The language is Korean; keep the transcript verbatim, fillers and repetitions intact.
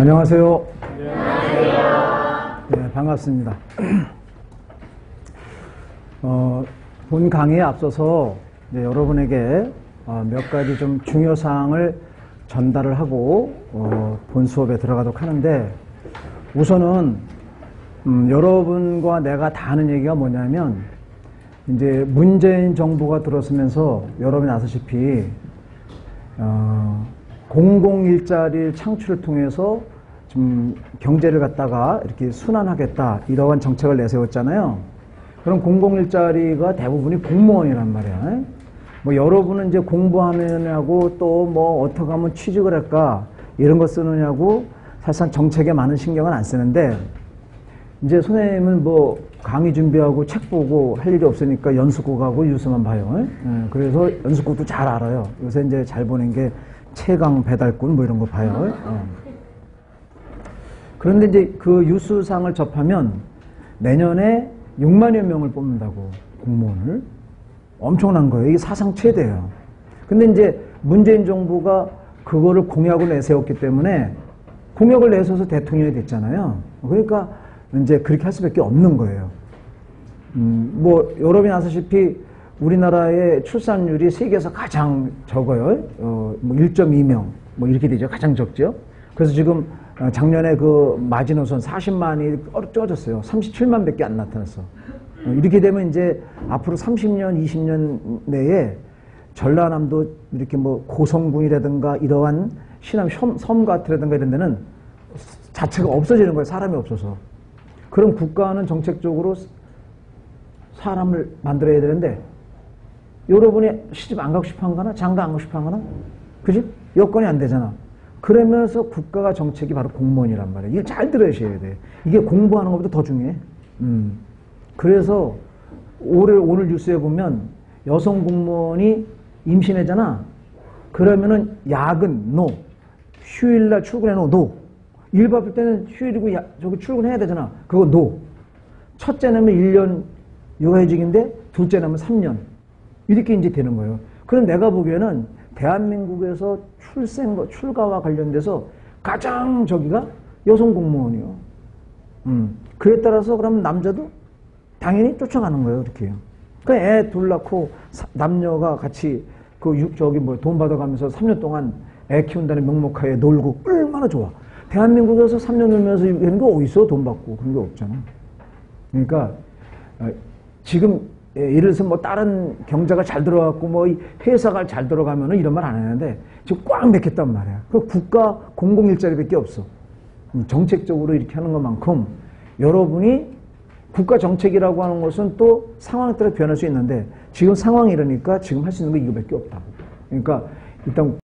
안녕하세요. 안녕하세요. 네, 반갑습니다. 어, 본 강의에 앞서서 이제 여러분에게 어, 몇 가지 좀 중요사항을 전달을 하고 어, 본 수업에 들어가도록 하는데, 우선은 음, 여러분과 내가 다 하는 얘기가 뭐냐면, 이제 문재인 정부가 들어서면서 여러분이 아시다시피 어, 공공일자리 창출을 통해서 좀 경제를 갖다가 이렇게 순환하겠다, 이러한 정책을 내세웠잖아요. 그럼 공공일자리가 대부분이 공무원이란 말이야. 뭐 여러분은 이제 공부하느냐고 또 뭐 어떻게 하면 취직을 할까 이런 거 쓰느냐고 사실상 정책에 많은 신경은 안 쓰는데, 이제 선생님은 뭐 강의 준비하고 책 보고 할 일이 없으니까 연수국 가고 뉴스만 봐요. 예, 그래서 연수국도 잘 알아요. 요새 이제 잘 보는 게 최강 배달꾼 뭐 이런 거 봐요. 예. 그런데 이제 그 뉴스상을 접하면 내년에 육만여 명을 뽑는다고, 공무원을. 엄청난 거예요. 이게 사상 최대예요. 근데 이제 문재인 정부가 그거를 공약을 내세웠기 때문에, 공약을 내세워서 대통령이 됐잖아요. 그러니까 이제 그렇게 할 수밖에 없는 거예요. 음, 뭐 여러분이 아시다시피 우리나라의 출산율이 세계에서 가장 적어요. 어, 뭐 일 점 이 명 뭐 이렇게 되죠. 가장 적죠. 그래서 지금 작년에 그 마지노선 사십만이 쪄졌어요. 삼십칠만 밖에 안 나타났어. 이렇게 되면 이제 앞으로 삼십 년, 이십 년 내에 전라남도 이렇게 뭐 고성군이라든가 이러한 시남 섬 같으라든가 이런 데는 자체가 없어지는 거예요. 사람이 없어서. 그럼 국가는 정책적으로 사람을 만들어야 되는데, 여러분이 시집 안 가고 싶어 한 거나 장가 안 가고 싶어 한 거나, 그지? 여건이 안 되잖아. 그러면서 국가가 정책이 바로 공무원이란 말이에요. 이거 잘 들으셔야 돼. 이게 공부하는 것보다 더 중요해. 음. 그래서 오늘, 오늘 뉴스에 보면 여성 공무원이 임신하잖아. 그러면은 야근, 노. 휴일날 출근해, 노. 노. 일 바쁠 때는 휴일이고 야, 저기 출근해야 되잖아. 그거 노. 첫째 나면 일 년 육아휴직인데 둘째 나면 삼 년. 이렇게 이제 되는 거예요. 그럼 내가 보기에는 대한민국에서 출생, 출가와 관련돼서 가장 저기가 여성 공무원이요. 음. 그에 따라서 그러면 남자도 당연히 쫓아가는 거예요. 이렇게요. 그 애 둘 낳고 사, 남녀가 같이 그 육, 저기 뭐 돈 받아가면서 삼 년 동안 애 키운다는 명목하에 놀고 얼마나 좋아. 대한민국에서 삼 년 놀면서 이런 거 어디 있어? 돈 받고. 그런 게 없잖아. 그러니까 지금 예를 들어서 뭐 다른 경제가 잘 들어갔고 뭐 회사가 잘 들어가면은 이런 말 안 하는데, 지금 꽉 맥혔단 말이야. 그 국가 공공일자리밖에 없어. 정책적으로 이렇게 하는 것만큼 여러분이 국가 정책이라고 하는 것은 또 상황에 따라 변할 수 있는데, 지금 상황이 이러니까 지금 할 수 있는 게 이거밖에 없다고. 그러니까 일단